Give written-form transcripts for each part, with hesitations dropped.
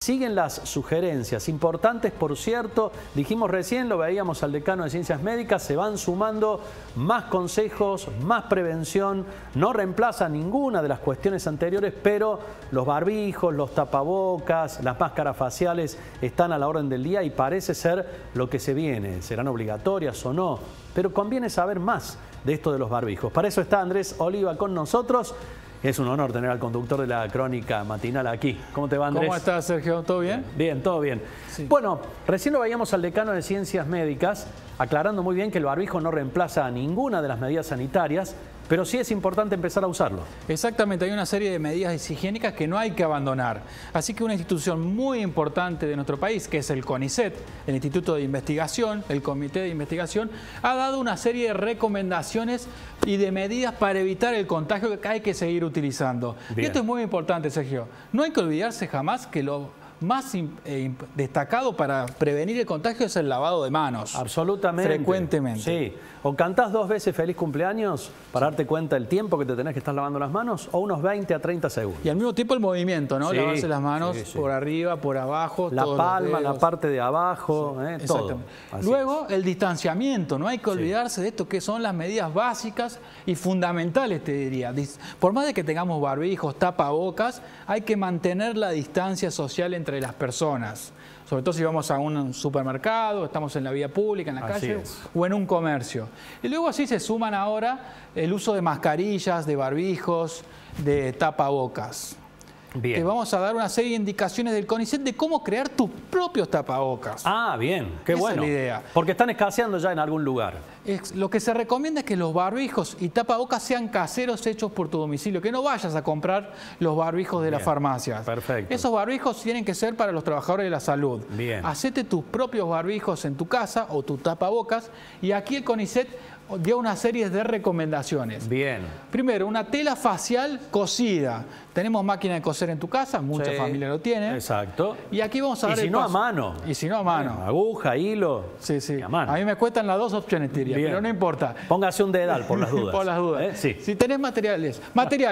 Siguen las sugerencias, importantes por cierto, dijimos recién, lo veíamos al decano de Ciencias Médicas, se van sumando más consejos, más prevención, no reemplaza ninguna de las cuestiones anteriores, pero los barbijos, los tapabocas, las máscaras faciales están a la orden del día y parece ser lo que se viene, serán obligatorias o no, pero conviene saber más de esto de los barbijos. Para eso está Andrés Oliva con nosotros. Es un honor tener al conductor de la crónica matinal aquí. ¿Cómo te va, Andrés? ¿Cómo estás, Sergio? ¿Todo bien? Bien, todo bien. Sí. Bueno, recién lo veíamos al decano de Ciencias Médicas, aclarando muy bien que el barbijo no reemplaza a ninguna de las medidas sanitarias, pero sí es importante empezar a usarlo. Exactamente, hay una serie de medidas higiénicas que no hay que abandonar. Así que una institución muy importante de nuestro país, que es el CONICET, el Instituto de Investigación, el Comité de Investigación, ha dado una serie de recomendaciones y de medidas para evitar el contagio que hay que seguir utilizando. Bien. Y esto es muy importante, Sergio. No hay que olvidarse jamás que lo más destacado para prevenir el contagio es el lavado de manos. Absolutamente. Frecuentemente. Sí. O cantás 2 veces feliz cumpleaños para darte cuenta del tiempo que te tenés que estar lavando las manos, o unos 20 a 30 segundos. Y al mismo tiempo el movimiento, ¿no? Sí, lavarse las manos por arriba, por abajo. La palma, la parte de abajo, todo. Luego el distanciamiento, no hay que olvidarse de esto que son las medidas básicas y fundamentales, te diría. Por más de que tengamos barbijos, tapabocas, hay que mantener la distancia social entre las personas. Sobre todo si vamos a un supermercado, estamos en la vía pública, en la calle o en un comercio. Y luego así se suman ahora el uso de mascarillas, de barbijos, de tapabocas. Bien. Te vamos a dar una serie de indicaciones del CONICET de cómo crear tus propios tapabocas. Ah, bien, qué bueno. Esa es la idea. Porque están escaseando ya en algún lugar. Lo que se recomienda es que los barbijos y tapabocas sean caseros hechos por tu domicilio, que no vayas a comprar los barbijos de las farmacias. Perfecto. Esos barbijos tienen que ser para los trabajadores de la salud. Bien. Hacete tus propios barbijos en tu casa o tus tapabocas, y aquí el CONICET dio una serie de recomendaciones. Bien. Primero, una tela facial cosida. Tenemos máquina de coser en tu casa, muchas familias lo tienen. Exacto. Y aquí vamos a ver y si no a mano. Y si no a mano. Aguja, hilo. Sí, sí. A mano. A mí me cuestan las dos opciones, diría, pero no importa. Póngase un dedal por las dudas. Por las dudas. Sí. Si tenés materiales,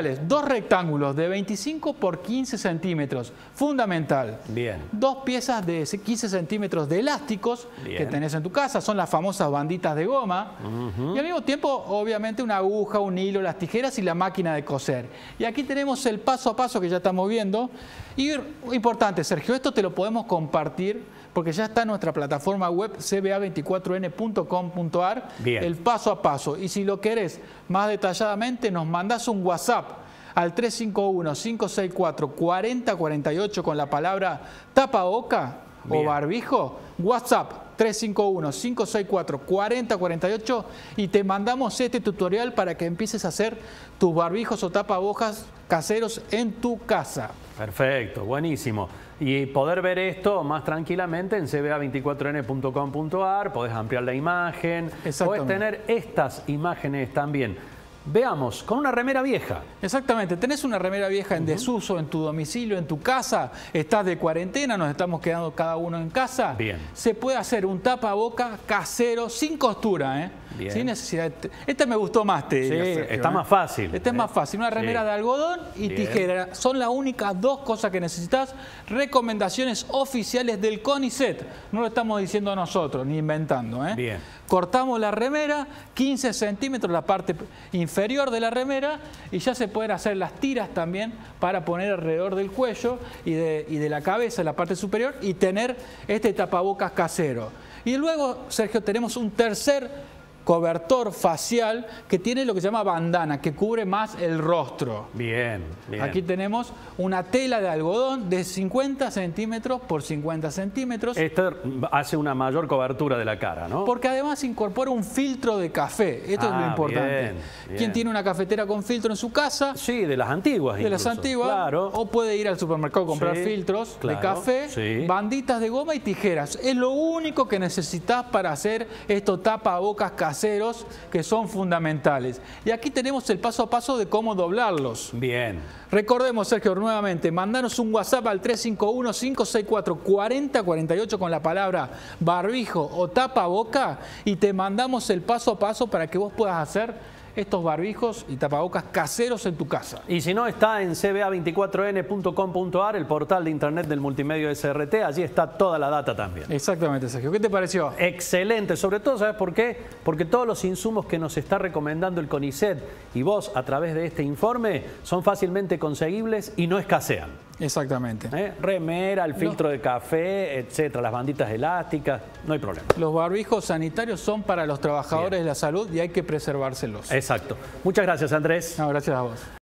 2 rectángulos de 25 por 15 centímetros, fundamental. Bien. 2 piezas de 15 centímetros de elásticos que tenés en tu casa, son las famosas banditas de goma. Y al mismo tiempo, obviamente, una aguja, un hilo, las tijeras y la máquina de coser. Y aquí tenemos el paso a paso que ya estamos viendo. Y importante, Sergio, esto te lo podemos compartir porque ya está en nuestra plataforma web cba24n.com.ar, el paso a paso. Y si lo querés más detalladamente, nos mandás un WhatsApp al 351-564-4048 con la palabra tapaboca o barbijo. WhatsApp 351-564-4048 y te mandamos este tutorial para que empieces a hacer tus barbijos o tapabocas caseros en tu casa. Perfecto, buenísimo. Y poder ver esto más tranquilamente en cba24n.com.ar, podés ampliar la imagen, podés tener estas imágenes también. Veamos, con una remera vieja. Exactamente, tenés una remera vieja en desuso en tu domicilio, en tu casa, estás de cuarentena, nos estamos quedando cada uno en casa. Bien. Se puede hacer un tapaboca casero sin costura, Bien. Sin necesidad. Esta me gustó más, te diría, Sergio, está más fácil. Esta es más fácil, una remera de algodón y tijera. Son las únicas 2 cosas que necesitas. Recomendaciones oficiales del CONICET. No lo estamos diciendo nosotros, ni inventando. Bien. Cortamos la remera, 15 centímetros la parte inferior de la remera, y ya se pueden hacer las tiras también para poner alrededor del cuello y de la cabeza, la parte superior, y tener este tapabocas casero. Y luego, Sergio, tenemos un tercer cobertor facial que tiene lo que se llama bandana, que cubre más el rostro. Bien, bien. Aquí tenemos una tela de algodón de 50 centímetros por 50 centímetros. Esto hace una mayor cobertura de la cara, ¿no? Porque además incorpora un filtro de café. Esto es lo importante. Bien, bien. ¿Quién tiene una cafetera con filtro en su casa? Sí, de las antiguas incluso. De las antiguas. Claro. O puede ir al supermercado a comprar filtros de café, banditas de goma y tijeras. Es lo único que necesitas para hacer estos tapabocas caseros que son fundamentales. Y aquí tenemos el paso a paso de cómo doblarlos. Bien. Recordemos, Sergio, nuevamente, mandanos un WhatsApp al 351-564-4048 con la palabra barbijo o tapaboca y te mandamos el paso a paso para que vos puedas hacer estos barbijos y tapabocas caseros en tu casa. Y si no, está en cba24n.com.ar, el portal de internet del multimedio SRT. Allí está toda la data también. Exactamente, Sergio. ¿Qué te pareció? Excelente. Sobre todo, ¿sabes por qué? Porque todos los insumos que nos está recomendando el CONICET y vos a través de este informe son fácilmente conseguibles y no escasean. Exactamente. Remera, el filtro de café, etcétera, las banditas elásticas, no hay problema. Los barbijos sanitarios son para los trabajadores de la salud y hay que preservárselos. Exacto. Muchas gracias, Andrés. No, gracias a vos.